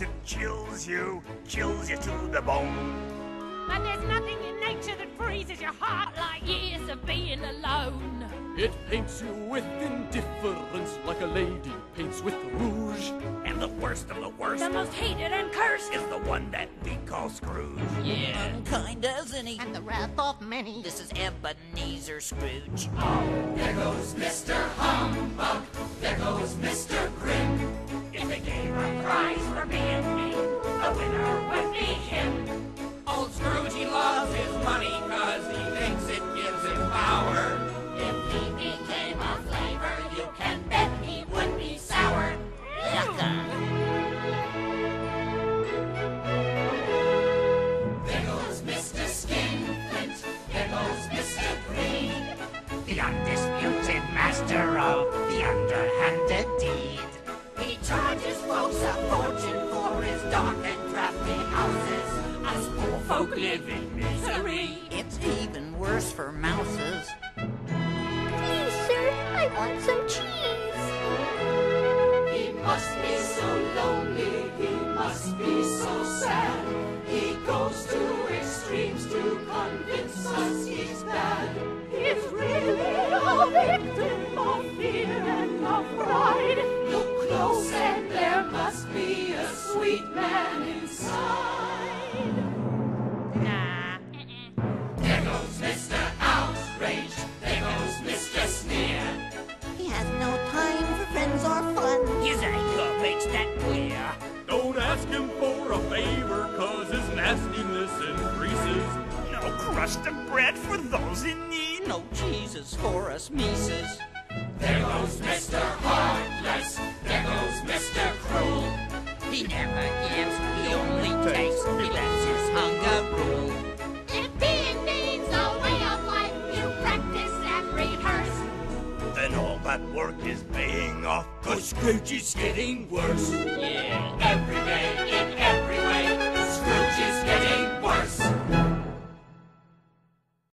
it chills you to the bone. And there's nothing in nature that freezes your heart like years of being alone. It paints you with indifference like a lady paints with rouge. And the worst of the worst, The most hated and cursed is the one that we call Scrooge. Yeah. Unkind as any. And the wrath of many. This is Ebenezer Scrooge. There goes Mr. Humbug, there goes Mr. Grim. If they gave a prize for being mean, the winner would be him. Old Scrooge, he loves his money cause he thinks it gives him power. If he became a flavor, you can bet he would be sour. Yucca. There goes Mr. Skinflint, there goes Mr. Green. The undisputed master of the underhanded deed. He charges folks a fortune for his dark and drafty houses. Us poor folk live in misery. It's even worse for mouses. Please, sir, I want some cheese. He must be so lonely, he must be so sad. He goes to extremes to convince us he's bad. He's really a victim of fear and of pride. Look close and there must be a sweet man inside. Nah. There goes Mr. Outrage, there goes Mr. Sneer. He has no time for friends or fun. His anger makes that clear. Don't ask him for a favor, cause his nastiness increases. No crust of bread for those in need. No cheeses for us Mises. There goes Mr. Heartless, there goes Mr. Cruel. He never gives, he only takes. He lets his hunger rule. If being mean's a way of life, you practice and rehearse. Then all that work is paying off, 'cause Scrooge is getting worse.